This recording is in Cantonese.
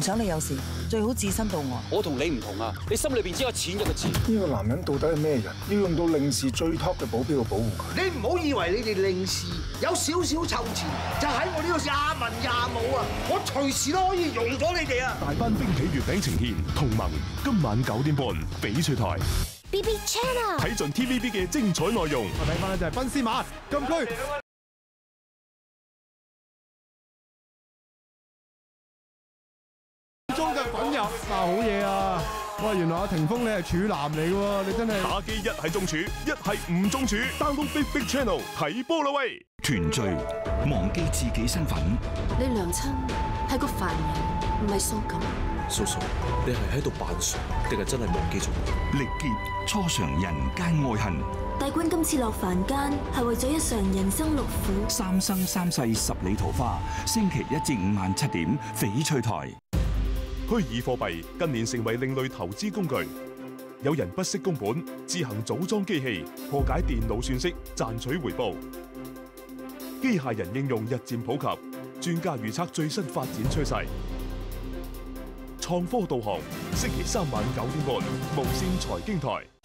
想你有事，最好置身度外。 我同你唔同啊！你心裏邊只有錢一個字。 呢個男人到底係咩人？要用到令氏最 top 嘅保鏢去保護佢。 你唔好以為你哋令氏有少少臭錢，就喺我呢度廿文廿武啊！我隨時都可以用咗你哋啊！ 大班冰皮月餅呈現同盟，今晚9點半翡翠台 BB Channel 睇盡 TVB 嘅精彩內容。 我睇翻咧就係賓斯馬禁區。中嘅滾入好嘢啊！哇，原來阿霆鋒你係處男嚟嘅喎，你真係打機一係中柱，一係唔中柱。download Big Channel 睇波啦喂！ 團聚，忘記自己身份。 你娘親係個凡人，唔係蘇錦。 叔叔，你係喺度扮傻，定係真係忘記咗？ 力竭初嘗人間愛恨。 帝君今次落凡間係為咗一場人生六苦。 三生三世十里桃花，星期1至5晚7點，翡翠台。 虛擬貨幣近年成為另類投資工具，有人不惜工本，自行組裝機器，破解電腦算式，賺取回報。機械人應用日漸普及，專家預測最新發展趨勢。創科導航，星期3晚9點半，無線財經台。